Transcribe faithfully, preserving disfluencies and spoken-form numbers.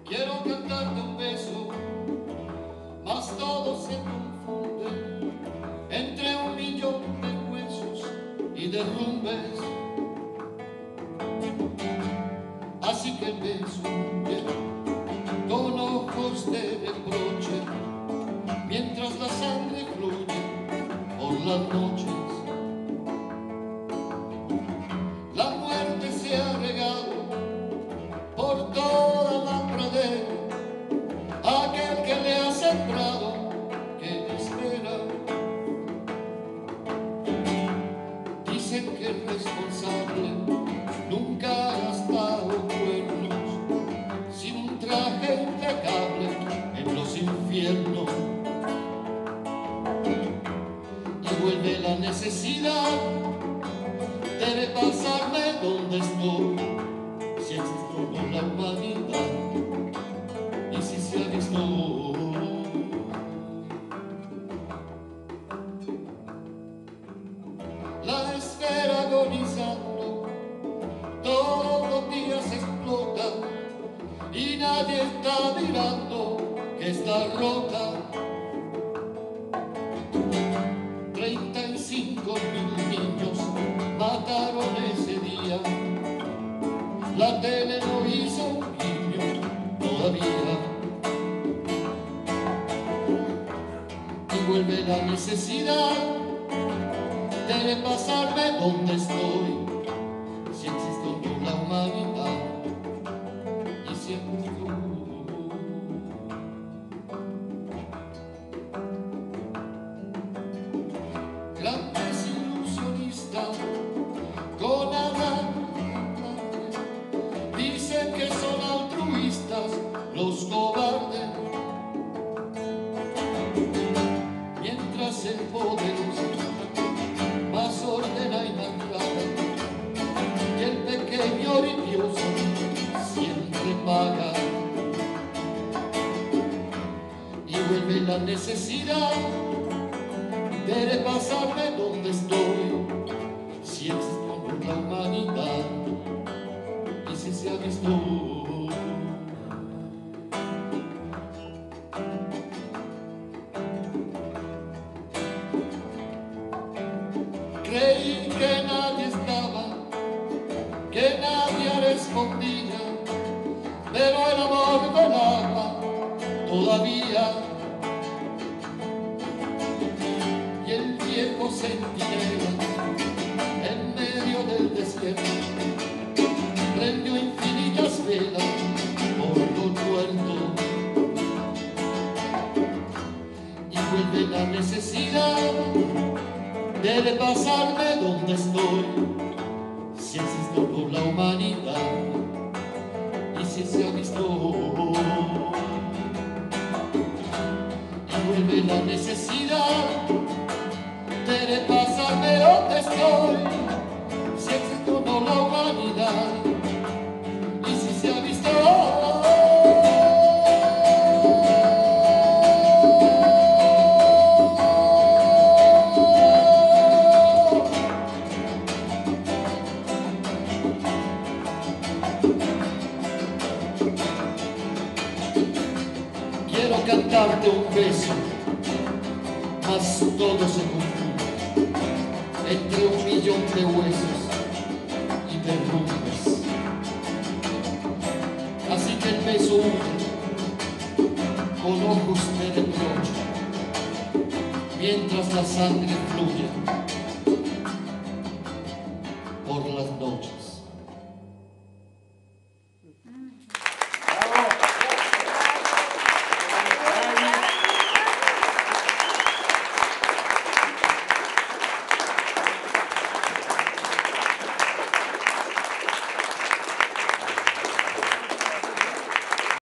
Quiero cantarte un beso, mas todo se confunde entre un millón de huesos y derrumbes. Así que el beso con ojos de reproche, mientras la sangre fluye por las noches. La muerte se ha regado por toda la pradera, aquel que le ha sembrado, que espera. Dicen que el responsable nunca ha gastado cuernos, sin un traje impecable en los infiernos. Y vuelve la necesidad, debe pasarme donde estoy, si existo por la humanidad y si se ha visto. La esfera agonizando todos los días explota y nadie está mirando que está rota. Treinta y cinco mil niños mataron ese día. La tele no hizo un guiño todavía. Y vuelve la necesidad, debe pasarme donde estoy, si existo por la humanidad y siempre tú. Grandes ilusionistas con alas dicen que son altruistas los cobardes, mientras el poderoso más ordena y más clara, y el pequeño orgulloso siempre paga. Y vuelve la necesidad, debe pasarme donde estoy, si existo por la humanidad y si se ha visto. Creí que nadie estaba, que nadie respondía, pero el amor del agua todavía. Y el viejo centinela en medio del desierto prendió infinitas velas por los muertos. Y vuelve la necesidad, debe pasarme donde estoy, si existo por la humanidad y si se ha visto. Y vuelve la necesidad, debe pasarme donde estoy, si existo por la humanidad y si se ha visto. Quiero cantarte un beso, mas todo se confunde entre un millón de huesos y derrumbes. Así que el beso huye con ojos de reproche, mientras la sangre fluye